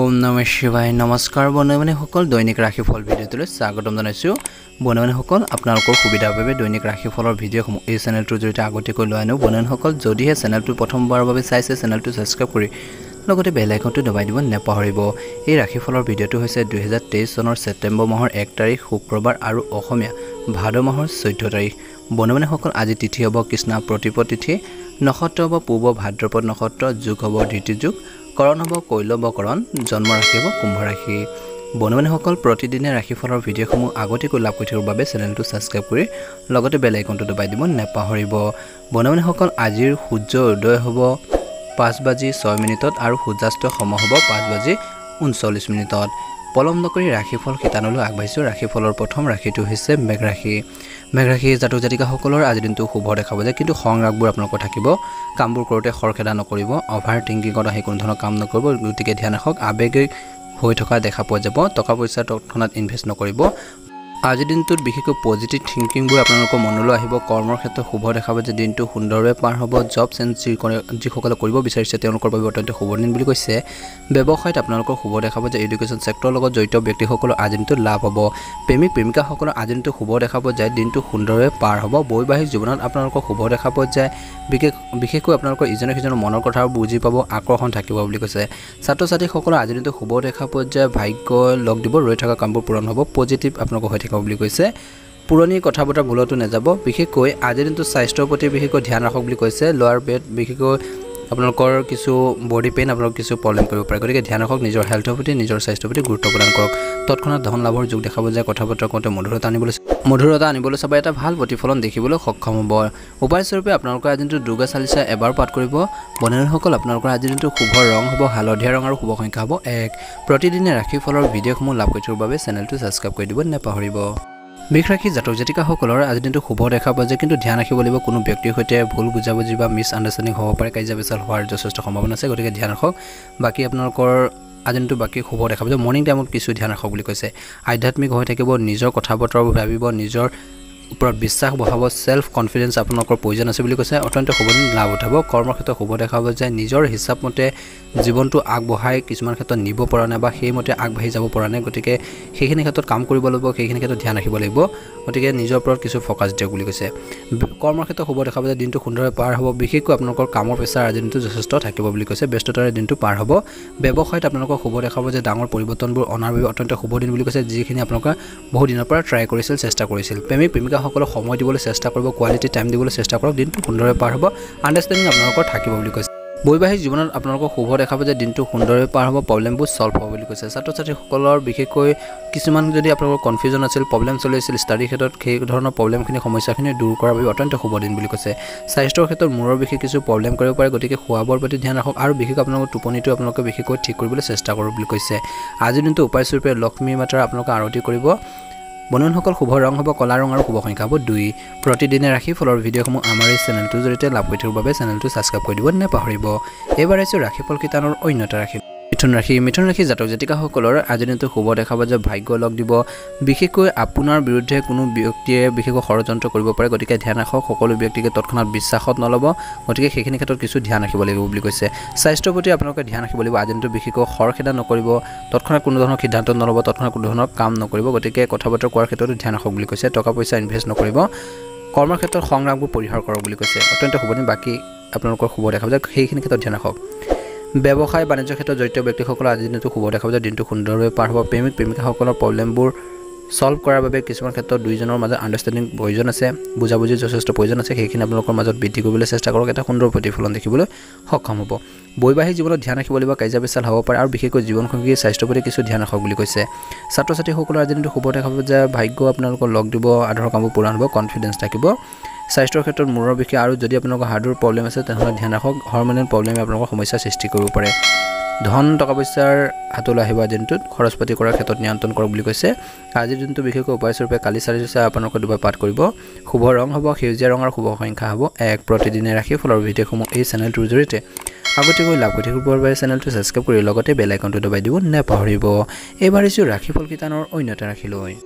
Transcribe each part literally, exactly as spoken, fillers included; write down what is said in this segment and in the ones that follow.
ওম নমঃ শিৱায় নমস্কাৰ বন্ধুবান্ধী সকল দৈনিক ৰাশিফল ভিডিঅ'টোলৈ স্বাগতম জনাইছো বন্ধুবান্ধী সকল আপোনালোকৰ সুবিধাৰ বাবে দৈনিক ৰাশিফলৰ ভিডিঅ'সমূহ এই চেনেলটোৰ জৰিয়তে আগতীয়াকৈ লৈ আনো বন্ধুবান্ধী সকল যদিহে চেনেলটো প্ৰথমবাৰৰ বাবে চাইছে চেনেলটো সাবস্ক্ৰাইব কৰি লগতে বেল আইকনটো দবাই দিব নেপাহৰিব এই ৰাশিফলৰ ভিডিঅ'টো হৈছে দুই হাজাৰ তেইছ চনৰ ছেপ্টেম্বৰ মাহৰ এক তাৰিখ শুক্ৰবাৰ আৰু অসমীয়া ভাদ মাহৰ চৈধ্য তাৰিখ বন্ধুবান্ধী সকল আজি তিথি হ'ব কৃষ্ণ প্ৰতিপদ তিথি নক্ষত্ৰ হ'ব পূব ভাদ্ৰপদ নক্ষত্ৰ যোগ হ'ব ধৃতি যোগ কৰণ হ'ব কৈলবকৰণ জন্ম ৰাশি হ'ব কুম্ভ ৰাশি বন্ধুবান্ধী সকল প্ৰতিদিনে ৰাশিফলৰ ভিডিঅ'সমূহ আগতীয়াকৈ লাভ কৰি থাকিবৰ বাবে চেনেলটো সাবস্ক্ৰাইব কৰি লগতে বেল আইকনটো দবাই দিব নেপাহৰিব বন্ধুবান্ধী সকল আজিৰ সূৰ্য উদয় হ'ব পাঁচ বাজি ছয় মিনিটত আৰু সূৰ্যাস্ত সময় হ'ব পাঁচ বাজি ঊনচল্লিছ মিনিটত পলম নকৰি ৰাশিফল শিতানলৈ আগবাঢ়িছোঁ ৰাশিফলৰ প্ৰথম ৰাশিটো হৈছে মেঘ ৰাশি মেঘ ৰাশি জাতক জাতিকাসকলৰ আজি দিনটো শুভ দেখাব যে কিন্তু খং ৰাগবোৰ আপোনালোকৰ থাকিব কামবোৰ কৰোঁতে খৰখেদা নকৰিব অভাৰ থিংকিঙত আহি কোনো ধৰণৰ কাম নকৰিব গতিকে ধ্যান ৰাখক আৱেগিক হৈ থকা দেখা পোৱা যাব টকা পইচা তৎক্ষণাত ইনভেষ্ট নকৰিব আজি দিনটোত বিশেষকৈ পজিটিভ থিংকিংবোৰ আপোনালোকৰ মনলৈ আহিব কৰ্মৰ ক্ষেত্ৰত শুভ দেখাব যে দিনটো সুন্দৰভাৱে পাৰ হ'ব জব চেঞ্জ যিসকলে কৰিব বিচাৰিছে তেওঁলোকৰ বাবে অত্যন্ত শুভ দিন বুলি কৈছে ব্যৱসায়ত আপোনালোকৰ শুভ দেখাব যে এডুকেশ্যন ছেক্টৰৰ লগত জড়িত ব্যক্তিসকলৰ আজি দিনটোত লাভ হ'ব প্ৰেমিক প্ৰেমিকাসকলৰ আজি দিনটো শুভ দেখাব যে দিনটো সুন্দৰভাৱে পাৰ হ'ব বৈবাহিক জীৱনত আপোনালোকৰ শুভ দেখাব যে বিশেষ বিশেষকৈ আপোনালোকৰ ইজনে সিজনৰ মনৰ কথাবোৰ বুজি পাব আকৰ্ষণ থাকিব বুলি কৈছে ছাত্ৰ ছাত্ৰীসকলৰ আজি দিনটো শুভ দেখাব যে ভাগ্য লগ দিব ৰৈ থকা কামবোৰ পূৰণ হ'ব পজিটিভ আপোনালোকৰ হৈ বুলি কৈছে পুৰণি কথা বতৰা ভুলতো নাযাব বিশেষকৈ আজিৰ দিনটো স্বাস্থ্যৰ প্ৰতি বিশেষকৈ ধ্যান ৰাখক বুলি কৈছে লোৱাৰ পেট বিশেষকৈ আপোনালোকৰ কিছু বডি পেইন আপোনালোক কিছু প্ৰব্লেম কৰিব পাৰে গতিকে ধ্যান ৰাখক নিজৰ হেল্থৰ প্ৰতি নিজৰ স্বাস্থ্যৰ প্ৰতি গুৰুত্ব প্ৰদান কৰক তৎক্ষণাত ধন লাভৰ যোগ দেখাব যে কথা বতৰা কৰোঁতে মধুৰতা আনিবলৈ মধুৰতা আনিবলৈ চাব এটা ভাল প্ৰতিফলন দেখিবলৈ সক্ষম হ'ব উপায়স্বৰূপে আপোনালোকৰ আজি দিনটো দুৰ্গা চালিচা এবাৰ পাঠ কৰিব বন্ধুসকল আপোনালোকৰ আজি দিনটো শুভ ৰং হ'ব হালধীয়া ৰং আৰু শুভ সংখ্যা হ'ব এক প্ৰতিদিনে ৰাশিফলৰ ভিডিঅ'সমূহ লাভ কৰি থকাৰ বাবে চেনেলটো ছাবস্ক্ৰাইব কৰি দিব নেপাহৰিব বৃষ ৰাশি জাতক জাতিকাসকলৰ আজি দিনটো শুভ দেখা পোৱা যায় কিন্তু ধ্যান ৰাখিব লাগিব কোনো ব্যক্তিৰ সৈতে ভুল বুজাবুজি বা মিছ আণ্ডাৰষ্টেণ্ডিং হ'ব পাৰে কাজিয়া পেচাল হোৱাৰ যথেষ্ট সম্ভাৱনা আছে গতিকে ধ্যান ৰাখক বাকী আপোনালোকৰ আজি দিনটো বাকী শুভ দেখা পাব মৰ্ণিং টাইমত কিছু ধ্যান ৰাখক বুলি কৈছে আধ্যাত্মিক হৈ থাকিব নিজৰ কথা বতৰাবোৰ ভাবিব নিজৰ ওপৰত বিশ্বাস বঢ়াব সেল্ফ কনফিডেন্স আপোনালোকৰ প্ৰয়োজন আছে বুলি কৈছে অত্যন্ত শুভ দিন লাভ উঠাব কৰ্মৰ ক্ষেত্ৰত শুভ দেখাব যে নিজৰ হিচাপ মতে জীৱনটো আগবঢ়াই কিছুমান ক্ষেত্ৰত নিব পৰা নাই বা সেইমতে আগবাঢ়ি যাব পৰা নাই গতিকে সেইখিনি ক্ষেত্ৰত কাম কৰিব লাগিব সেইখিনি ক্ষেত্ৰত ধ্যান ৰাখিব লাগিব গতিকে নিজৰ ওপৰত কিছু ফ'কাছ দিয়ক বুলি কৈছে কৰ্মৰ ক্ষেত্ৰত শুভ দেখাব যে দিনটো সুন্দৰভাৱে পাৰ হ'ব বিশেষকৈ আপোনালোকৰ কামৰ প্ৰেছাৰ আজি দিনটো যথেষ্ট থাকিব বুলি কৈছে ব্যস্ততাৰে দিনটো পাৰ হ'ব ব্যৱসায়ত আপোনালোকৰ শুভ দেখাব যে ডাঙৰ পৰিৱৰ্তনবোৰ অনাৰ বাবে অত্যন্ত শুভ দিন বুলি কৈছে যিখিনি আপোনালোকে বহু দিনৰ পৰা ট্ৰাই কৰিছিল চেষ্টা কৰিছিল প্ৰেমিক প্ৰেমিকাসকলক সময় দিবলৈ চেষ্টা কৰিব কোৱালিটি টাইম দিবলৈ চেষ্টা কৰক দিনটো সুন্দৰভাৱে পাৰ হ'ব আণ্ডাৰষ্টেণ্ডিং আপোনালোকৰ থাকিব বুলি কৈছে বৈবাহিক জীৱনত আপোনালোকৰ শুভ দেখাব যে দিনটো সুন্দৰভাৱে পাৰ হ'ব প্ৰব্লেমবোৰ সলভ হ'ব বুলি কৈছে ছাত্ৰ ছাত্ৰীসকলৰ বিশেষকৈ কিছুমান যদি আপোনালোকৰ কনফিউজন আছিল প্ৰব্লেম চলি আছিল ষ্টাডি ক্ষেত্ৰত সেই ধৰণৰ প্ৰব্লেমখিনি সমস্যাখিনি দূৰ কৰাৰ বাবে অত্যন্ত শুভ দিন বুলি কৈছে স্বাস্থ্যৰ ক্ষেত্ৰত মূৰৰ বিশেষ কিছু প্ৰব্লেম কৰিব পাৰে গতিকে খোৱা বোৱাৰ প্ৰতি ধ্যান ৰাখক আৰু বিশেষকৈ আপোনালোকৰ টোপনিটো আপোনালোকে বিশেষকৈ ঠিক কৰিবলৈ চেষ্টা কৰক বুলি কৈছে আজিৰ দিনটো উপায়স্বৰূপে লক্ষ্মী মাতাৰ আপোনালোকে আৰতি কৰিব বন্ধুসকল শুভ ৰং হ'ব কলা ৰং আৰু শুভ সংখ্যা হ'ব দুই প্ৰতিদিনে ৰাশিফলৰ ভিডিঅ'সমূহ আমাৰ এই চেনেলটোৰ জৰিয়তে লাভ কৰি থকাৰ বাবে চেনেলটো ছাবস্ক্ৰাইব কৰি দিব নেপাহৰিব এইবাৰ আহিছোঁ ৰাশিফল কিতানৰ অন্য এটা ৰাশি মিথুন ৰাশি মিথুন ৰাশি জাতক জাতিকাসকলৰ আজি দিনটো শুভ দেখাব যে ভাগ্য লগ দিব বিশেষকৈ আপোনাৰ বিৰুদ্ধে কোনো ব্যক্তিয়ে বিশেষকৈ ষড়যন্ত্ৰ কৰিব পাৰে গতিকে ধ্যান ৰাখক সকলো ব্যক্তিকে তৎক্ষণাত বিশ্বাসত নল'ব গতিকে সেইখিনি ক্ষেত্ৰত কিছু ধ্যান ৰাখিব লাগিব বুলি কৈছে স্বাস্থ্যৰ প্ৰতি আপোনালোকে ধ্যান ৰাখিব লাগিব আজি দিনটো বিশেষকৈ খৰখেদা নকৰিব তৎক্ষণাত কোনো ধৰণৰ সিদ্ধান্ত নল'ব তৎক্ষণাত কোনো ধৰণৰ কাম নকৰিব গতিকে কথা বতৰা কোৱাৰ ক্ষেত্ৰতো ধ্যান ৰাখক বুলি কৈছে টকা পইচা ইনভেষ্ট নকৰিব কৰ্মৰ ক্ষেত্ৰত সংগ্ৰামবোৰ পৰিহাৰ কৰক বুলি কৈছে অত্যন্ত শুভ দিন বাকী আপোনালোকৰ শুভ দেখাব যে সেইখিনি ক্ষেত্ৰত ধ্যান ৰাখক ব্যৱসায় বাণিজ্যৰ ক্ষেত্ৰত জড়িত ব্যক্তিসকলৰ আজি দিনটো শুভ দেখাব যে দিনটো সুন্দৰভাৱে পাৰ হ'ব প্ৰেমিক প্ৰেমিকাসকলৰ প্ৰব্লেমবোৰ সলভ কৰাৰ বাবে কিছুমান ক্ষেত্ৰত দুইজনৰ মাজত আণ্ডাৰষ্টেণ্ডিং প্ৰয়োজন আছে বুজাবুজি যথেষ্ট প্ৰয়োজন আছে সেইখিনি আপোনালোকৰ মাজত বৃদ্ধি কৰিবলৈ চেষ্টা কৰক এটা সুন্দৰ প্ৰতিফলন দেখিবলৈ সক্ষম হ'ব বৈবাহিক জীৱনত ধ্যান ৰাখিব লাগিব কাজিয়া পেচাল হ'ব পাৰে আৰু বিশেষকৈ জীৱনসংগীৰ স্বাস্থ্যৰ প্ৰতি কিছু ধ্যান ৰাখক বুলি কৈছে ছাত্ৰ ছাত্ৰীসকলৰ আজি দিনটো শুভ দেখাব যে ভাগ্য আপোনালোকৰ লগ দিব আধাৰৰ কামবোৰ পূৰণ হ'ব কনফিডেন্স থাকিব স্বাস্থ্যৰ ক্ষেত্ৰত মূৰৰ বিষ আৰু যদি আপোনালোকৰ হাৰ্টৰ প্ৰব্লেম আছে তেনেহ'লে ধ্যান ৰাখক হৰম'নেল প্ৰব্লেমে আপোনালোকৰ সমস্যাৰ সৃষ্টি কৰিব পাৰে ধন টকা পইচাৰ হাতলৈ আহিব দিনটোত খৰচ পাতি কৰাৰ ক্ষেত্ৰত নিয়ন্ত্ৰণ কৰক বুলি কৈছে আজিৰ দিনটো বিশেষকৈ উপায়স্বৰূপে কালি চালিচা আপোনালোকে দুবাৰ পাঠ কৰিব শুভ ৰং হ'ব সেউজীয়া ৰং আৰু শুভ সংখ্যা হ'ব এক প্ৰতিদিনে ৰাশিফলৰ ভিডিঅ'সমূহ এই চেনেলটোৰ জৰিয়তে আগতীয়াকৈ লাভ কৰি থাকিবৰ বাবে চেনেলটো ছাবস্ক্ৰাইব কৰি লগতে বেল আইকনটো দবাই দিব নেপাহৰিব এইবাৰ আহিছোঁ ৰাশিফল কিতানৰ অন্য এটা ৰাশিলৈ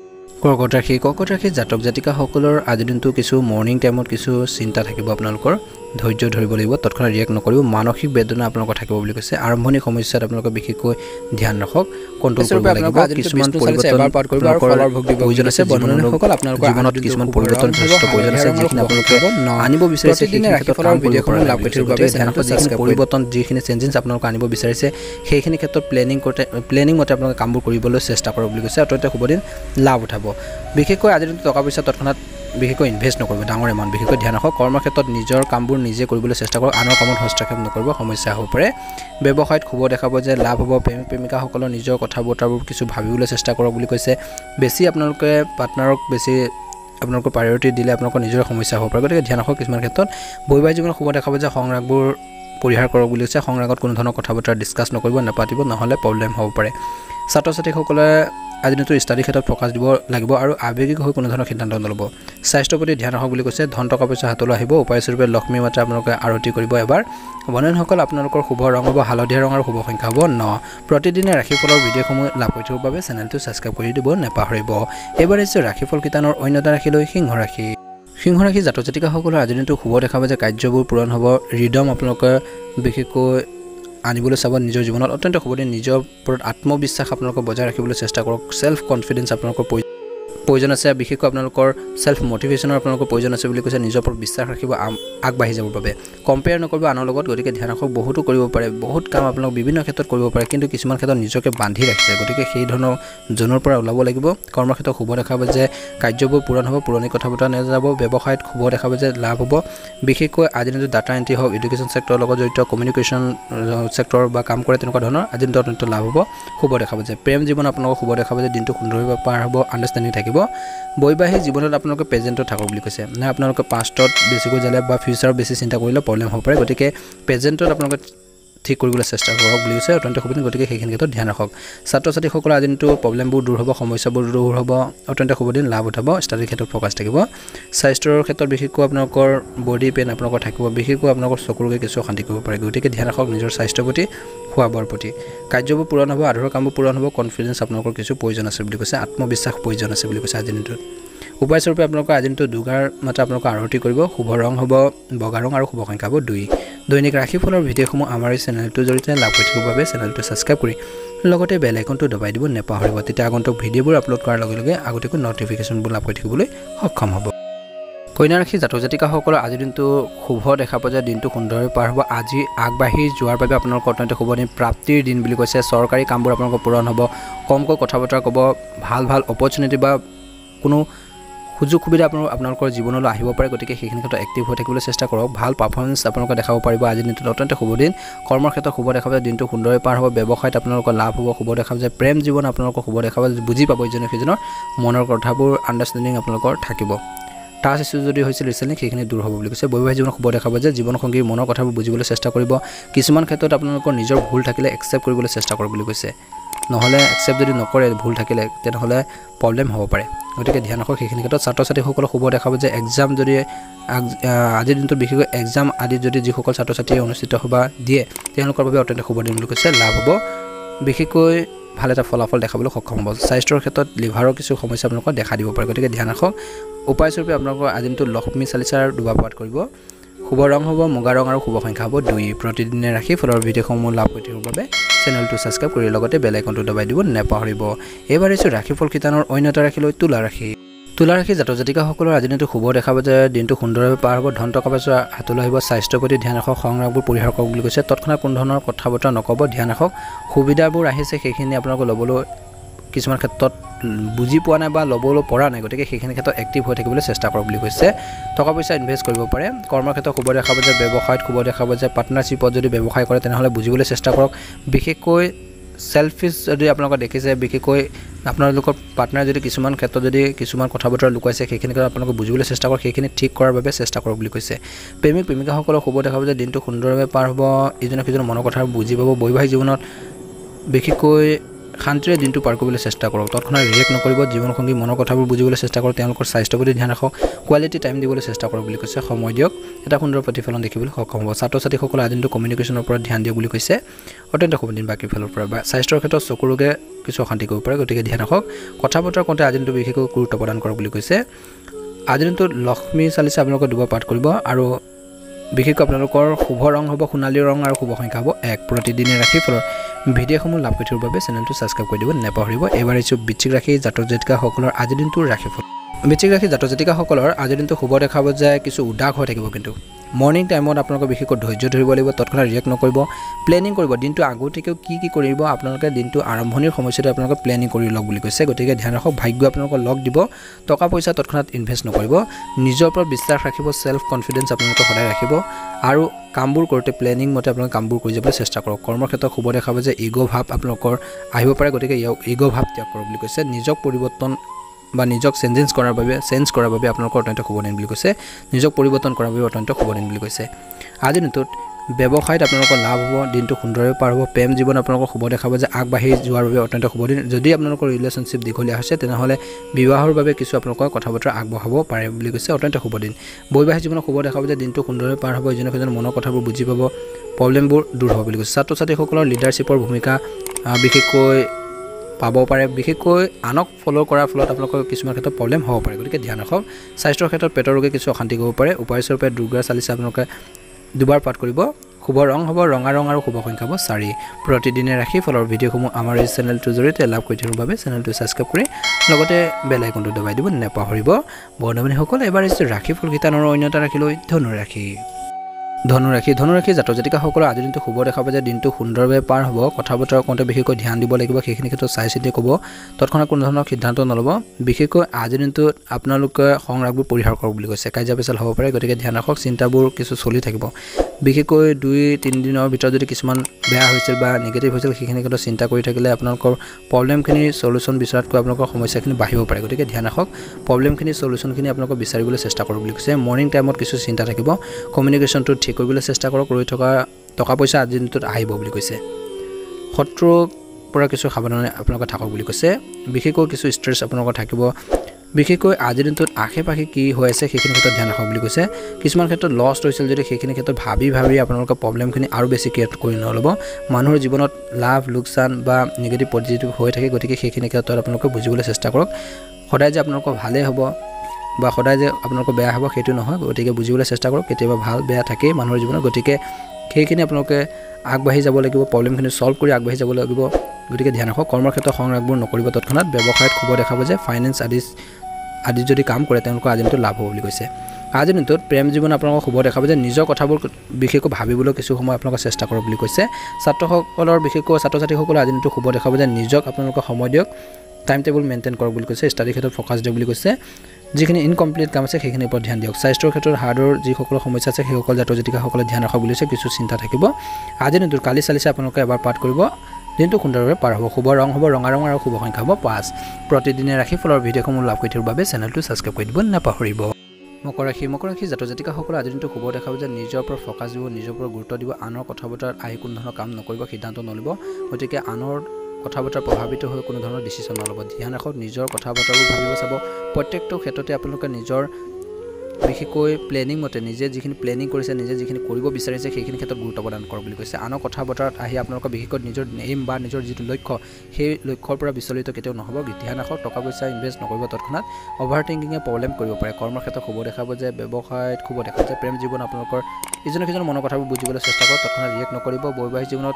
কৰ্কট ৰাশি কৰ্কট ৰাশি জাতক জাতিকাসকলৰ আজিৰ দিনটো কিছু মৰ্নিং টাইমত কিছু চিন্তা থাকিব আপোনালোকৰ ধৈৰ্য ধৰিব লাগিব তৎক্ষণাত ৰিয়েক্ট নকৰিব মানসিক বেদনা আপোনালোকৰ থাকিব বুলি কৈছে আৰম্ভণি সমস্যাত আপোনালোকে বিশেষকৈ ধ্যান ৰাখক কণ্ট্ৰোল কৰিব লাগিব কিছুমান পৰিৱৰ্তন এবাৰ কৰিব আৰু ফলৰ ভোগ দিব প্ৰয়োজন আছে বন্ধুসকল আপোনালোকৰ জীৱনত কিছুমান পৰিৱৰ্তন যথেষ্ট প্ৰয়োজন আছে যিখিনি আপোনালোকে আনিব বিচাৰিছে সেইখিনি ক্ষেত্ৰত ভিডিঅ'সমূহ লাভ কৰিবৰ বাবে ধ্যান ৰাখক যিখিনি পৰিৱৰ্তন যিখিনি চেঞ্জেছ আপোনালোকে আনিব বিচাৰিছে সেইখিনি ক্ষেত্ৰত প্লেনিং কৰোঁতে প্লেনিং মতে আপোনালোকে কামবোৰ কৰিবলৈ চেষ্টা কৰক বুলি কৈছে অত্যন্ত শুভ দিন লাভ উঠাব বিশেষকৈ আজিৰ দিনটো টকা পইচা তৎক্ষণাত বিশেষকৈ ইনভেষ্ট নকৰিব ডাঙৰ এমাউণ্ট বিশেষকৈ ধ্যান ৰাখক কৰ্মৰ ক্ষেত্ৰত নিজৰ কামবোৰ নিজে কৰিবলৈ চেষ্টা কৰক আনৰ কামত হস্তক্ষেপ নকৰিব সমস্যা হ'ব পাৰে ব্যৱসায়ত শুভ দেখাব যে লাভ হ'ব প্ৰেমিক প্ৰেমিকাসকলৰ নিজৰ কথা বতৰাবোৰ কিছু ভাবিবলৈ চেষ্টা কৰক বুলি কৈছে বেছি আপোনালোকে পাৰ্টনাৰক বেছি আপোনালোকৰ প্ৰায়ৰিটি দিলে আপোনালোকৰ নিজৰ সমস্যা হ'ব পাৰে গতিকে ধ্যান ৰাখক কিছুমান ক্ষেত্ৰত বৈবাহিক জীৱনত শুভ দেখাব যে সংৰাগবোৰ পৰিহাৰ কৰক বুলি কৈছে সংৰাগত কোনো ধৰণৰ কথা বতৰা ডিছকাছ নকৰিব নাপাতিব নহ'লে প্ৰব্লেম হ'ব পাৰে ছাত্ৰ ছাত্ৰীসকলে আজি দিনটো ষ্টাডি ক্ষেত্ৰত ফ'কাছ দিব লাগিব আৰু আৱেগিক হৈ কোনো ধৰণৰ সিদ্ধান্ত নল'ব স্বাস্থ্যৰ প্ৰতি ধ্যান ৰাখক বুলি কৈছে ধন টকা পইচা হাতলৈ আহিব উপায়স্বৰূপে লক্ষ্মী মাতা আপোনালোকে আৰতি কৰিব এবাৰ বন্ধুসকল আপোনালোকৰ শুভ ৰং হ'ব হালধীয়া ৰং আৰু শুভ সংখ্যা হ'ব ন প্ৰতিদিনে ৰাশিফলৰ ভিডিঅ'সমূহ লাভ কৰি থকাৰ বাবে চেনেলটো ছাবস্ক্ৰাইব কৰি দিব নাপাহৰিব এইবাৰ হৈছে ৰাশিফল কিতানৰ অন্য এটা ৰাশিলৈ সিংহ ৰাশি সিংহ ৰাশি জাতক জাতিকাসকলৰ আজিৰ দিনটো শুভ দেখাব যে কাৰ্যবোৰ পূৰণ হ'ব ৰিডম আপোনালোকে বিশেষকৈ আনিবলৈ চাব নিজৰ জীৱনত অত্যন্ত শুভ দিন নিজৰ ওপৰত আত্মবিশ্বাস আপোনালোকে বজাই ৰাখিবলৈ চেষ্টা কৰক সেলফ কনফিডেন্স আপোনালোকৰ প্ৰয়োজন আছে বিশেষকৈ আপোনালোকৰ সেলফ মোটিভেশ্যনৰ আপোনালোকৰ প্ৰয়োজন আছে বুলি কৈছে নিজৰ ওপৰত বিশ্বাস ৰাখিব আগবাঢ়ি যাবৰ বাবে কম্পেয়াৰ নকৰিব আনৰ লগত গতিকে ধ্যান ৰাখক বহুতো কৰিব পাৰে বহুত কাম আপোনালোক বিভিন্ন ক্ষেত্ৰত কৰিব পাৰে কিন্তু কিছুমান ক্ষেত্ৰত নিজকে বান্ধি ৰাখিছে গতিকে সেই ধৰণৰ জনৰ পৰা ওলাব লাগিব কৰ্মৰ ক্ষেত্ৰত শুভ দেখাব যে কাৰ্যবোৰ পূৰণ হ'ব পুৰণি কথা বতৰা নাযাব ব্যৱসায়ত শুভ দেখাব যে লাভ হ'ব বিশেষকৈ আজিৰ দিনটো ডাটা এণ্ট্ৰি হওক এডুকেশ্যন ছেক্টৰৰ লগত জড়িত কমিউনিকেশ্যন ছেক্টৰ বা কাম কৰে তেনেকুৱা ধৰণৰ আজিৰ দিনটো অত্যন্ত লাভ হ'ব শুভ দেখাব যে প্ৰেম জীৱন আপোনালোকক শুভ দেখাব যে দিনটো সুন্দৰভাৱে পাৰ হ'ব আণ্ডাৰষ্টেণ্ডিং থাকিব বৈবাহিক জীৱনত আপোনালোকে প্ৰেজেণ্টত থাকক বুলি কৈছে না আপোনালোকে পাষ্টত বেছিকৈ যালে বা ফিউচাৰত বেছি চিন্তা কৰিলে প্ৰব্লেম হ'ব পাৰে গতিকে প্ৰেজেণ্টত আপোনালোকে ঠিক কৰিবলৈ চেষ্টা কৰক বুলি কৈছে অত্যন্ত শুভ দিন গতিকে সেইখিনি ক্ষেত্ৰত ধ্যান ৰাখক ছাত্ৰ ছাত্ৰীসকলৰ আজি দিনটো প্ৰব্লেমবোৰ দূৰ হ'ব সমস্যাবোৰ দূৰ হ'ব অত্যন্ত শুভ দিন লাভ উঠাব ষ্টাডিৰ ক্ষেত্ৰত ফ'কাছ থাকিব স্বাস্থ্যৰ ক্ষেত্ৰত বিশেষকৈ আপোনালোকৰ বডি পেইন আপোনালোকৰ থাকিব বিশেষকৈ আপোনালোকৰ চকুৰোগে কিছু অশান্তি কৰিব পাৰে গতিকে ধ্যান ৰাখক নিজৰ স্বাস্থ্যৰ প্ৰতি খোৱা বোৱাৰ প্ৰতি কাৰ্যবোৰ পূৰণ হ'ব আধৰুৱা কামবোৰ পূৰণ হ'ব কনফিডেন্স আপোনালোকৰ কিছু প্ৰয়োজন আছে বুলি কৈছে আত্মবিশ্বাস প্ৰয়োজন আছে বুলি কৈছে আজিৰ দিনটোত উপায়স্বৰূপে আপোনালোকৰ আজি দিনটো দুগাৰ মাতা আপোনালোকে আৰতি কৰিব শুভ ৰং হ'ব বগা ৰং আৰু শুভ সংখ্যা হ'ব দুই দৈনিক ৰাশিফলৰ ভিডিঅ'সমূহ আমাৰ এই চেনেলটোৰ জৰিয়তে লাভ কৰি থাকিবৰ বাবে চেনেলটো ছাবস্ক্ৰাইব কৰি লগতে বেল আইকনটো দবাই দিব নাপাহৰিব তেতিয়া আগন্তুক ভিডিঅ'বোৰ আপলোড কৰাৰ লগে লগে আগতীয়াকৈ নটিফিকেশ্যনবোৰ লাভ কৰি থাকিবলৈ সক্ষম হ'ব কন্যা ৰাশি জাতক জাতিকাসকলৰ আজিৰ দিনটো শুভ দেখা পোৱা যায় দিনটো সুন্দৰভাৱে পাৰ হ'ব আজি আগবাঢ়ি যোৱাৰ বাবে আপোনালোকৰ অত্যন্ত শুভ দিন প্ৰাপ্তিৰ দিন বুলি কৈছে চৰকাৰী কামবোৰ আপোনালোকৰ পূৰণ হ'ব কমকৈ কথা বতৰা ক'ব ভাল ভাল অপৰচুনিটি বা কোনো সুযোগ সুবিধা আপোনাৰ আপোনালোকৰ জীৱনলৈ আহিব পাৰে গতিকে সেইখিনি ক্ষেত্ৰত এক্টিভ হৈ থাকিবলৈ চেষ্টা কৰক ভাল পাৰফৰ্মেঞ্চ আপোনালোকে দেখাব পাৰিব আজিৰ দিনটোত অত্যন্ত শুভ দিন কৰ্মৰ ক্ষেত্ৰত শুভ দেখাব যে দিনটো সুন্দৰভাৱে পাৰ হ'ব ব্যৱসায়ত আপোনালোকৰ লাভ হ'ব শুভ দেখাব যে প্ৰেম জীৱন আপোনালোকৰ শুভ দেখাব যে বুজি পাব ইজনে সিজনৰ মনৰ কথাবোৰ আণ্ডাৰষ্টেণ্ডিং আপোনালোকৰ থাকিব টাচ ইছ্যু যদি হৈছিল ৰিচেণ্টলি সেইখিনি দূৰ হ'ব বুলি কৈছে বৈবাহিক জীৱনত শুভ দেখাব যে জীৱনসংগীৰ মনৰ কথাবোৰ বুজিবলৈ চেষ্টা কৰিব কিছুমান ক্ষেত্ৰত আপোনালোকৰ নিজৰ ভুল থাকিলে একচেপ্ট কৰিবলৈ চেষ্টা কৰক বুলি কৈছে নহ'লে একচেপ্ট যদি নকৰে ভুল থাকিলে তেনেহ'লে প্ৰব্লেম হ'ব পাৰে গতিকে ধ্যান ৰাখক সেইখিনি ক্ষেত্ৰত ছাত্ৰ ছাত্ৰীসকলক শুভ দেখাব যে এক্সাম যদি আজিৰ দিনটোত বিশেষকৈ এক্সাম আদি যদি যিসকল ছাত্ৰ ছাত্ৰীয়ে অনুষ্ঠিত হ'ব দিয়ে তেওঁলোকৰ বাবে অত্যন্ত শুভ দিন বুলি কৈছে লাভ হ'ব বিশেষকৈ ভাল এটা ফলাফল দেখাবলৈ সক্ষম হ'ব স্বাস্থ্যৰ ক্ষেত্ৰত লিভাৰৰ কিছু সমস্যা আপোনালোকক দেখা দিব পাৰে গতিকে ধ্যান ৰাখক উপায়স্বৰূপে আপোনালোকৰ আজি দিনটো লক্ষ্মী চালিচাৰ দুবাৰ পাঠ কৰিব শুভ ৰং হ'ব মুগা ৰং আৰু শুভ সংখ্যা হ'ব দুই প্ৰতিদিনে ৰাখি ফলৰ ভিডিঅ'সমূহ লাভ কৰি থাকিবৰ বাবে চেনেলটো ছাবস্ক্ৰাইব কৰি লগতে বেল আইকনটো দবাই দিব নাপাহৰিব এইবাৰ হৈছে ৰাশিফল কিতানৰ অন্য এটা ৰাশিলৈ তুলা ৰাশি তুলা ৰাশি জাতক জাতিকাসকলৰ আজি দিনটো শুভ দেখাব যে দিনটো সুন্দৰভাৱে পাৰ হ'ব ধন টকা পইচা হাতলৈ আহিব স্বাস্থ্যৰ প্ৰতি ধ্যান ৰাখক সংৰাগবোৰ পৰিহাৰ কৰক বুলি কৈছে তৎক্ষণাত কোনো ধৰণৰ কথা বতৰা নক'ব ধ্যান ৰাখক সুবিধাবোৰ আহিছে সেইখিনি আপোনালোকে ল'বলৈ কিছুমান ক্ষেত্ৰত বুজি পোৱা নাই বা ল'বলৈ পৰা নাই গতিকে সেইখিনি ক্ষেত্ৰত এক্টিভ হৈ থাকিবলৈ চেষ্টা কৰক বুলি কৈছে টকা পইচা ইনভেষ্ট কৰিব পাৰে কৰ্মৰ ক্ষেত্ৰত শুভ দেখাব যে ব্যৱসায়ত শুভ দেখাব যে পাৰ্টনাৰশ্বিপত যদি ব্যৱসায় কৰে তেনেহ'লে বুজিবলৈ চেষ্টা কৰক বিশেষকৈ সেলফিছ যদি আপোনালোকে দেখিছে বিশেষকৈ আপোনালোকৰ পাৰ্টনাৰ যদি কিছুমান ক্ষেত্ৰত যদি কিছুমান কথা বতৰা লুকুৱাইছে সেইখিনি ক্ষেত্ৰত আপোনালোকে বুজিবলৈ চেষ্টা কৰক সেইখিনি ঠিক কৰাৰ বাবে চেষ্টা কৰক বুলি কৈছে প্ৰেমিক প্ৰেমিকাসকলক শুভ দেখাব যে দিনটো সুন্দৰভাৱে পাৰ হ'ব ইজনে সিজনৰ মনৰ কথা বুজি পাব বৈবাহিক জীৱনত বিশেষকৈ শান্তিৰে দিনটো পাৰ কৰিবলৈ চেষ্টা কৰক তৎক্ষণাত ৰিয়েক্ট নকৰিব জীৱনসংগী মনৰ কথাবোৰ বুজিবলৈ চেষ্টা কৰক তেওঁলোকৰ স্বাস্থ্যৰ প্ৰতি ধ্যান ৰাখক কোৱালিটি টাইম দিবলৈ চেষ্টা কৰক বুলি কৈছে সময় দিয়ক এটা সুন্দৰ প্ৰতিফলন দেখিবলৈ সক্ষম হ'ব ছাত্ৰ ছাত্ৰীসকলে আজি দিনটো কমিউনিকেশ্যনৰ ওপৰত ধ্যান দিয়ক বুলি কৈছে অত্যন্ত শুভ দিন বাকী ফালৰ পৰা স্বাস্থ্যৰ ক্ষেত্ৰত চকুৰ ৰোগে কিছু অশান্তি কৰিব পাৰে গতিকে ধ্যান ৰাখক কথা বতৰা কওঁতে আজি দিনটো বিশেষকৈ গুৰুত্ব প্ৰদান কৰক বুলি কৈছে আজি দিনটো লক্ষ্মী চালিচা আপোনালোকে দুবাৰ পাঠ কৰিব আৰু বিশেষকৈ আপোনালোকৰ শুভ ৰং হ'ব সোণালী ৰং আৰু শুভ সংখ্যা হ'ব এক প্ৰতিদিনে ৰাশি ফলৰ ভিডিঅ'সমূহ লাভ কৰি থকাৰ বাবে চেনেলটো ছাবস্ক্ৰাইব কৰি দিব নেপাহৰিব এবাৰ আহিছোঁ বৃশ্চিক ৰাশি জাতক জাতিকাসকলৰ আজিৰ দিনটোৰ ৰাশিফল বৃশ্চিক ৰাশি জাতক জাতিকাসকলৰ আজিৰ দিনটো শুভ দেখাব যায় কিছু উদাস হৈ থাকিব কিন্তু মৰ্নিং টাইমত আপোনালোকে বিশেষকৈ ধৈৰ্য ধৰিব লাগিব তৎক্ষণাত ৰিয়েক্ট নকৰিব প্লেনিং কৰিব দিনটো আগতীয়াকৈ কি কি কৰিব আপোনালোকে দিনটো আৰম্ভণিৰ সময়ছোৱাতে আপোনালোকে প্লেনিং কৰি লওক বুলি কৈছে গতিকে ধ্যান ৰাখক ভাগ্য আপোনালোকক লগ দিব টকা পইচা তৎক্ষণাত ইনভেষ্ট নকৰিব নিজৰ ওপৰত বিশ্বাস ৰাখিব সেলফ কনফিডেন্স আপোনালোকে সদায় ৰাখিব আৰু কামবোৰ কৰোঁতে প্লেনিং মতে আপোনালোকে কামবোৰ কৰি যাবলৈ চেষ্টা কৰক কৰ্মৰ ক্ষেত্ৰত শুভ দেখাব যে ইগ' ভাৱ আপোনালোকৰ আহিব পাৰে গতিকে ইগ' ভাৱ ত্যাগ কৰক বুলি কৈছে নিজক পৰিৱৰ্তন বা নিজক চেঞ্জেঞ্চ কৰাৰ বাবে চেঞ্জ কৰাৰ বাবে আপোনালোকৰ অত্যন্ত শুভ দিন বুলি কৈছে নিজক পৰিৱৰ্তন কৰাৰ বাবে অত্যন্ত শুভ দিন বুলি কৈছে আজি দিনটোত ব্যৱসায়ত আপোনালোকৰ লাভ হ'ব দিনটো সুন্দৰভাৱে পাৰ হ'ব প্ৰেম জীৱন আপোনালোকৰ শুভ দেখাব যে আগবাঢ়ি যোৱাৰ বাবে অত্যন্ত শুভ দিন যদি আপোনালোকৰ ৰিলেশ্যনশ্বিপ দীঘলীয়া হৈছে তেনেহ'লে বিবাহৰ বাবে কিছু আপোনালোকৰ কথা বতৰা আগবঢ়াব পাৰে বুলি কৈছে অত্যন্ত শুভ দিন বৈবাহিক জীৱনত শুভ দেখাব যে দিনটো সুন্দৰভাৱে পাৰ হ'ব ইজনে সিজনৰ মনৰ কথাবোৰ বুজি পাব প্ৰব্লেমবোৰ দূৰ হ'ব বুলি কৈছে ছাত্ৰ ছাত্ৰীসকলৰ লিডাৰশ্বিপৰ ভূমিকা বিশেষকৈ পাব পাৰে বিশেষকৈ আনক ফ'ল' কৰাৰ ফলত আপোনালোকৰ কিছুমান ক্ষেত্ৰত প্ৰব্লেম হ'ব পাৰে গতিকে ধ্যান ৰাখক স্বাস্থ্যৰ ক্ষেত্ৰত পেটৰ ৰোগে কিছু অশান্তি কৰিব পাৰে উপায়স্বৰূপে দুৰ্গা চালিচা আপোনালোকে দুবাৰ পাঠ কৰিব শুভ ৰং হ'ব ৰঙা ৰং আৰু শুভ সংখ্যা হ'ব চাৰি প্ৰতিদিনে ৰাশি ফলৰ ভিডিঅ'সমূহ আমাৰ এই চেনেলটোৰ জৰিয়তে লাভ কৰি থকাৰ বাবে চেনেলটো ছাবস্ক্ৰাইব কৰি লগতে বেল আইকনটো দবাই দিব নেপাহৰিব বন্ধু-বান্ধৱীসকল এবাৰ আহিছোঁ ৰাশি ফল গীতানৰ অন্য এটা ৰাশি লৈ ধনুৰাশি ধনুৰাশি ধনুৰাশি জাতক জাতিকাসকলৰ আজিৰ দিনটো শুভ দেখাব যে দিনটো সুন্দৰভাৱে পাৰ হ'ব কথা বতৰা কওঁতে বিশেষকৈ ধ্যান দিব লাগিব সেইখিনি ক্ষেত্ৰত চাই চিতি ক'ব তৎক্ষণাত কোনো ধৰণৰ সিদ্ধান্ত নল'ব বিশেষকৈ আজিৰ দিনটোত আপোনালোকে সংৰাগবোৰ পৰিহাৰ কৰক বুলি কৈছে কাজিয়া পেচাল হ'ব পাৰে গতিকে ধ্যান ৰাখক চিন্তাবোৰ কিছু চলি থাকিব বিশেষকৈ দুই তিনিদিনৰ ভিতৰত যদি কিছুমান বেয়া হৈছিল বা নিগেটিভ হৈছিল সেইখিনি ক্ষেত্ৰত চিন্তা কৰি থাকিলে আপোনালোকৰ প্ৰব্লেমখিনি চলিউশ্যন বিচৰাতকৈ আপোনালোকৰ সমস্যাখিনি বাঢ়িব পাৰে গতিকে ধ্যান ৰাখক প্ৰব্লেমখিনি চলিউশ্যনখিনি আপোনালোকে বিচাৰিবলৈ চেষ্টা কৰক বুলি কৈছে মৰ্নিং টাইমত কিছু চিন্তা থাকিব কমিউনিকেশ্যনটো ঠিক কৰিবলৈ চেষ্টা কৰক ৰৈ থকা টকা পইচা আজিৰ দিনটোত আহিব বুলি কৈছে শত্ৰুৰ পৰা কিছু সাৱধানে আপোনালোকে থাকক বুলি কৈছে বিশেষকৈ কিছু ষ্ট্ৰেছ আপোনালোকৰ থাকিব বিশেষকৈ আজিৰ দিনটোত আশে পাশে কি হৈ আছে সেইখিনি ক্ষেত্ৰত ধ্যান ৰাখক বুলি কৈছে কিছুমান ক্ষেত্ৰত লষ্ট হৈছিল যদি সেইখিনি ক্ষেত্ৰত ভাবি ভাবি আপোনালোকৰ প্ৰব্লেমখিনি আৰু বেছি ক্ৰিয়েট কৰি নল'ব মানুহৰ জীৱনত লাভ লোকচান বা নিগেটিভ পজিটিভ হৈ থাকে গতিকে সেইখিনি ক্ষেত্ৰত আপোনালোকে বুজিবলৈ চেষ্টা কৰক সদায় যে আপোনালোকৰ ভালেই হ'ব বা সদায় যে আপোনালোকৰ বেয়া হ'ব সেইটো নহয় গতিকে বুজিবলৈ চেষ্টা কৰক কেতিয়াবা ভাল বেয়া থাকেই মানুহৰ জীৱনত গতিকে সেইখিনি আপোনালোকে আগবাঢ়ি যাব লাগিব প্ৰব্লেমখিনি ছল্ভ কৰি আগবাঢ়ি যাব লাগিব গতিকে ধ্যান ৰাখক কৰ্মৰ ক্ষেত্ৰত সংৰাগবোৰ নকৰিব তৎক্ষণাত ব্যৱসায়ত শুভ দেখাব যে ফাইনেন্স আদি আদি যদি কাম কৰে তেওঁলোকৰ আজিৰ দিনটো লাভ হ'ব বুলি কৈছে আজিৰ দিনটোত প্ৰেম জীৱন আপোনালোকক শুভ দেখাব যে নিজৰ কথাবোৰ বিশেষকৈ ভাবিবলৈ কিছু সময় আপোনালোকে চেষ্টা কৰক বুলি কৈছে ছাত্ৰসকলৰ বিশেষকৈ ছাত্ৰ ছাত্ৰীসকলৰ আজিৰ দিনটো শুভ দেখাব যে নিজক আপোনালোকে সময় দিয়ক টাইম টেবুল মেইনটেইন কৰক বুলি কৈছে ষ্টাডি ক্ষেত্ৰত ফ'কাছ দিয়ক বুলি কৈছে যিখিনি ইনকমপ্লিট কাম আছে সেইখিনিৰ ওপৰত ধ্যান দিয়ক স্বাস্থ্যৰ ক্ষেত্ৰত হাৰ্টৰ যিসকলৰ সমস্যা আছে সেইসকল জাতক জাতিকাসকলে ধ্যান ৰাখক বুলি কৈছে কিছু চিন্তা থাকিব আজিৰ দিনটোত কালি চালিচা আপোনালোকে এবাৰ পাঠ কৰিব দিনটো সুন্দৰভাৱে পাৰ হ'ব শুভ ৰং হ'ব ৰঙা ৰং আৰু শুভ সংখ্যা হ'ব পাঁচ প্ৰতিদিনে ৰাশি ফলৰ ভিডিঅ'সমূহ লাভ কৰি থকাৰ বাবে চেনেলটো ছাবস্ক্ৰাইব কৰি দিব নাপাহৰিব মকৰ ৰাশি মকৰ ৰাশি জাতক জাতিকাসকলে আজিৰ দিনটো শুভ দেখাব যে নিজৰ ওপৰত ফ'কাছ দিব নিজৰ ওপৰত গুৰুত্ব দিব আনৰ কথা বতৰাত আহি কোনো ধৰণৰ কাম নকৰিব সিদ্ধান্ত নল'ব গতিকে আনৰ কথা বতৰা প্ৰভাৱিত হৈ কোনো ধৰণৰ ডিচিশ্যন নল'ব ধ্যান ৰাখক নিজৰ কথা বতৰাবোৰ ভাবিব চাব প্ৰত্যেকটো ক্ষেত্ৰতে আপোনালোকে নিজৰ বিশেষকৈ প্লেনিং মতে নিজে যিখিনি প্লেনিং কৰিছে নিজে যিখিনি কৰিব বিচাৰিছে সেইখিনি ক্ষেত্ৰত গুৰুত্ব প্ৰদান কৰক বুলি কৈছে আনৰ কথা বতৰাত আহি আপোনালোকৰ বিশেষকৈ নিজৰ এইম বা নিজৰ যিটো লক্ষ্য সেই লক্ষ্যৰ পৰা বিচলিত কেতিয়াও নহ'ব ধ্যান ৰাখক টকা পইচা ইনভেষ্ট নকৰিব তৎক্ষণাত অভাৰ থিংকিঙে প্ৰব্লেম কৰিব পাৰে কৰ্মৰ ক্ষেত্ৰত শুভ দেখাব যে ব্যৱসায়ত শুভ দেখাব যে প্ৰেম জীৱন আপোনালোকৰ ইজনে সিজনৰ মনৰ কথাবোৰ বুজিবলৈ চেষ্টা কৰক তৎক্ষণাত ৰিয়েক্ট নকৰিব বৈবাহিক জীৱনত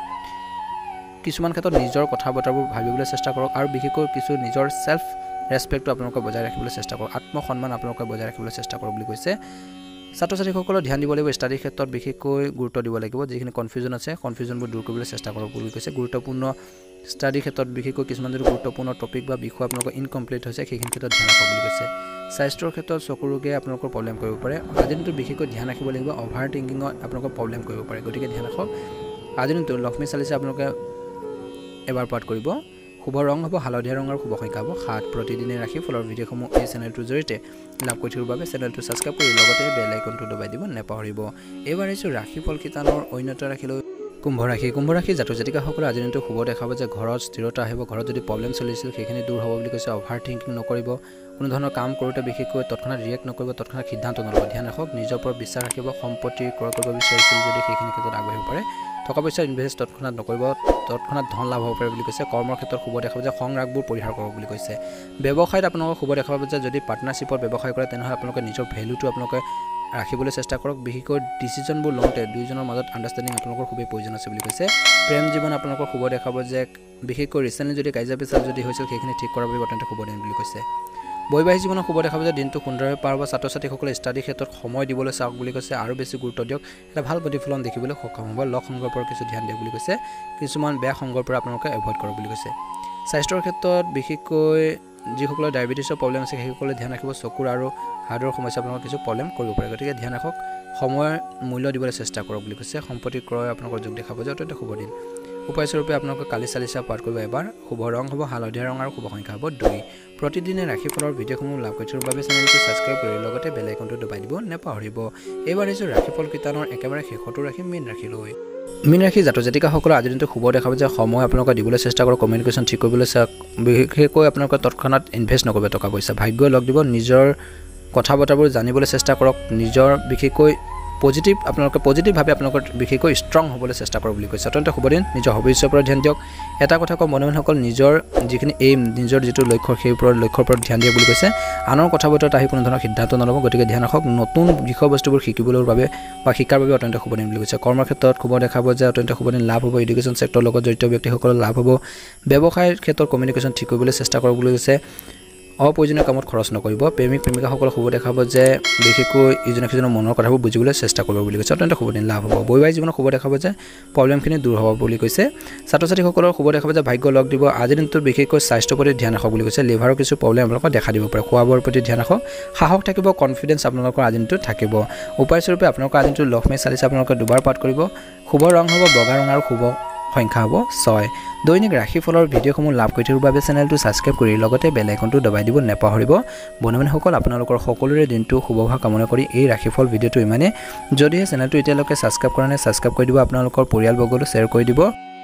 কিছুমান ক্ষেত্ৰত নিজৰ কথা বতৰাবোৰ ভাবিবলৈ চেষ্টা কৰক আৰু বিশেষকৈ কিছু নিজৰ সেলফ ৰেসপেক্টটো আপোনালোকে বজাই ৰাখিবলৈ চেষ্টা কৰক আত্মসন্মান আপোনালোকে বজাই ৰাখিবলৈ চেষ্টা কৰক বুলি কৈছে ছাত্ৰ ছাত্ৰীসকলৰ ধ্যান দিব লাগিব ষ্টাডি ক্ষেত্ৰত বিশেষকৈ গুৰুত্ব দিব লাগিব যিখিনি কনফিউজন আছে কনফিউজনবোৰ দূৰ কৰিবলৈ চেষ্টা কৰক বুলি কৈছে গুৰুত্বপূৰ্ণ ষ্টাডি ক্ষেত্ৰত বিশেষকৈ কিছুমান যদি গুৰুত্বপূৰ্ণ টপিক বা বিষয় আপোনালোকৰ ইনকমপ্লিট হৈছে সেইখিনি ক্ষেত্ৰত ধ্যান ৰাখক বুলি কৈছে স্বাস্থ্যৰ ক্ষেত্ৰত চকুৰ ৰোগে আপোনালোকৰ প্ৰব্লেম কৰিব পাৰে আজিৰ দিনটো বিশেষকৈ ধ্যান ৰাখিব লাগিব অভাৰ থিংকিঙত আপোনালোকৰ প্ৰব্লেম কৰিব পাৰে গতিকে ধ্যান ৰাখক আজিৰ দিনটো লক্ষ্মী চালিচা আপোনালোকে এবাৰ পাঠ কৰিব শুভ ৰং হ'ব হালধীয়া ৰং আৰু শুভ সংখ্যা হ'ব সাত প্ৰতিদিনে ৰাশি ফলৰ ভিডিঅ'সমূহ এই চেনেলটোৰ জৰিয়তে লাভ কৰি থকাৰ বাবে চেনেলটো ছাবস্ক্ৰাইব কৰি লগতে বেল আইকনটো দবাই দিব নাপাহৰিব এইবাৰ আহিছোঁ ৰাশি ফল কিতানৰ অন্য এটা ৰাশি লৈ কুম্ভ ৰাশি কুম্ভ ৰাশি জাতক জাতিকাসকলে আজিৰ দিনটো শুভ দেখাব যে ঘৰত স্থিৰতা আহিব ঘৰত যদি প্ৰব্লেম চলিছিল সেইখিনি দূৰ হ'ব বুলি কৈছে অভাৰ থিংকিং নকৰিব কোনো ধৰণৰ কাম কৰোঁতে বিশেষকৈ তৎক্ষণাত ৰিয়েক্ট নকৰিব তৎক্ষণাত সিদ্ধান্ত নল'ব ধ্যান ৰাখক নিজৰ ওপৰত বিশ্বাস ৰাখিব সম্পত্তি ক্ৰয় কৰিব বিচাৰিছিল যদি সেইখিনি ক্ষেত্ৰত আগবাঢ়িব পাৰে টকা পইচা ইনভেষ্ট তৎক্ষণাত নকৰিব তৎক্ষণাত ধন লাভ হ'ব পাৰে বুলি কৈছে কৰ্মৰ ক্ষেত্ৰত শুভ দেখাব যে খং ৰাগবোৰ পৰিহাৰ কৰক বুলি কৈছে ব্যৱসায়ত আপোনালোকক শুভ দেখাব যে যদি পাৰ্টনাৰশ্বিপত ব্যৱসায় কৰে তেনেহ'লে আপোনালোকে নিজৰ ভেলুটো আপোনালোকে ৰাখিবলৈ চেষ্টা কৰক বিশেষকৈ ডিচিজনবোৰ লওঁতে দুইজনৰ মাজত আণ্ডাৰষ্টেণ্ডিং আপোনালোকৰ খুবেই প্ৰয়োজন আছে বুলি কৈছে প্ৰেম জীৱন আপোনালোকৰ শুভ দেখাব যে বিশেষকৈ ৰিচেণ্টলি যদি কাজিয়া পেচাল যদি হৈছিল সেইখিনি ঠিক কৰাৰ বাবে অত্যন্ত শুভ দিন বুলি কৈছে বৈবাহিক জীৱনৰ শুভ দেখাব যে দিনটো সুন্দৰভাৱে পাৰ হ'ব ছাত্ৰ ছাত্ৰীসকলে ষ্টাডি ক্ষেত্ৰত সময় দিবলৈ চাওক বুলি কৈছে আৰু বেছি গুৰুত্ব দিয়ক এটা ভাল প্ৰতিফলন দেখিবলৈ সক্ষম হ'ব লগ সংগৰ পৰা কিছু ধ্যান দিয়ক বুলি কৈছে কিছুমান বেয়া সংগৰ পৰা আপোনালোকে এভইড কৰক বুলি কৈছে স্বাস্থ্যৰ ক্ষেত্ৰত বিশেষকৈ যিসকলৰ ডায়েবেটিছৰ প্ৰব্লেম আছে সেইসকলে ধ্যান ৰাখিব চকুৰ আৰু হাৰ্টৰ সমস্যা আপোনালোকৰ কিছু প্ৰব্লেম কৰিব পাৰে গতিকে ধ্যান ৰাখক সময়ৰ মূল্য দিবলৈ চেষ্টা কৰক বুলি কৈছে সম্পত্তি ক্ৰয় আপোনালোকৰ যোগ দেখাব যে অত্যন্ত শুভ দিন উপায়স্বৰূপে আপোনালোকে কালি চালিচা পাঠ কৰিব এবাৰ শুভ ৰং হ'ব হালধীয়া ৰং আৰু শুভ সংখ্যা হ'ব দুই প্ৰতিদিনে ৰাশিফলৰ ভিডিঅ'সমূহ লাভ কৰিবৰ বাবে চেনেলটো ছাবস্ক্ৰাইব কৰি লগতে বেল আইকনটো দবাই দিব নেপাহৰিব এইবাৰ আহিছোঁ ৰাশিফল কীৰ্তনৰ একেবাৰে শেষতো ৰাখি মীন ৰাশিলৈ মীন ৰাশি জাতক জাতিকাসকলৰ আজিৰ দিনটো শুভ দেখাব যে সময় আপোনালোকে দিবলৈ চেষ্টা কৰক কমিউনিকেশ্যন ঠিক কৰিবলৈ চাওক বিশেষকৈ আপোনালোকে তৎক্ষণাত ইনভেষ্ট নকৰিব টকা পইচা ভাগ্যই লগ দিব নিজৰ কথা বতৰাবোৰ জানিবলৈ চেষ্টা কৰক নিজৰ বিশেষকৈ পজিটিভ আপোনালোকে পজিটিভভাৱে আপোনালোকৰ বিশেষকৈ ষ্ট্ৰং হ'বলৈ চেষ্টা কৰক বুলি কৈছে অত্যন্ত শুভ দিন নিজৰ হবিছৰ ওপৰত ধ্যান দিয়ক এটা কথা কওঁ মনোমনসকল নিজৰ যিখিনি এইম নিজৰ যিটো লক্ষ্য সেই ওপৰত লক্ষ্যৰ ওপৰত ধ্যান দিয়ক বুলি কৈছে আনৰ কথা বতৰাত আহি কোনো ধৰণৰ সিদ্ধান্ত নল'ব গতিকে ধ্যান ৰাখক নতুন বিষয়বস্তুবোৰ শিকিবলৈ বাবে বা শিকাৰ বাবে অত্যন্ত শুভ দিন বুলি কৈছে কৰ্মৰ ক্ষেত্ৰত শুভ দেখাব যে অত্যন্ত শুভ দিন লাভ হ'ব এডুকেশ্যন ছেক্টৰৰ লগত জড়িত ব্যক্তিসকলৰ লাভ হ'ব ব্যৱসায়ৰ ক্ষেত্ৰত কমিউনিকেশ্যন ঠিক কৰিবলৈ চেষ্টা কৰক বুলি কৈছে অপ্ৰয়োজনীয় কামত খৰচ নকৰিব প্ৰেমিক প্ৰেমিকাসকলক শুভ দেখাব যে বিশেষকৈ ইজনে সিজনৰ মনৰ কথাবোৰ বুজিবলৈ চেষ্টা কৰিব বুলি কৈছে অত্যন্ত শুভ দিন লাভ হ'ব বৈবাহিক জীৱনত শুভ দেখাব যে প্ৰব্লেমখিনি দূৰ হ'ব বুলি কৈছে ছাত্ৰ ছাত্ৰীসকলৰ শুভ দেখাব যে ভাগ্য লগ দিব আজিৰ দিনটোত বিশেষকৈ স্বাস্থ্যৰ প্ৰতি ধ্যান ৰাখক বুলি কৈছে লিভাৰৰ কিছু প্ৰব্লেম আপোনালোকক দেখা দিব পাৰে খোৱা বোৱাৰ প্ৰতি ধ্যান ৰাখক সাহস থাকিব কনফিডেঞ্চ আপোনালোকৰ আজিৰ দিনটোত থাকিব উপায়স্বৰূপে আপোনালোকৰ আজিৰ দিনটোত লক্ষ্মী চালিচা আপোনালোকে দুবাৰ পাঠ কৰিব শুভ ৰং হ'ব বগা ৰং আৰু শুভ সংখ্যা হ'ব ছয় দৈনিক ৰাশিফলৰ ভিডিঅ'সমূহ লাভ কৰি থকাৰ বাবে চেনেলটো ছাবস্ক্ৰাইব কৰি লগতে বেল আইকনটো দবাই দিব নেপাহৰিব বন্ধু-বান্ধৱীসকল আপোনালোকৰ সকলোৰে দিনটো শুভ হোৱা কামনা কৰি এই ৰাশিফল ভিডিঅ'টো ইমানে যদিহে চেনেলটো এতিয়ালৈকে ছাবস্ক্ৰাইব কৰা নাই ছাবস্ক্ৰাইব কৰি দিব আপোনালোকৰ পৰিয়ালবৰ্গলৈ শ্বেয়াৰ কৰি দিব